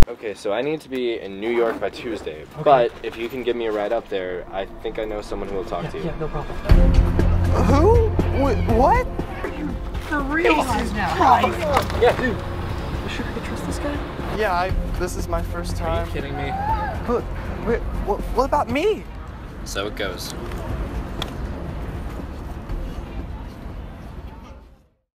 Okay, so I need to be in New York by Tuesday, but if you can give me a ride up there, I think I know someone who will talk to you. Yeah, no problem. Who? What? Are you for real now? Yeah, dude. You sure I can trust this guy? Yeah, this is my first time. Are you kidding me? What about me? So it goes.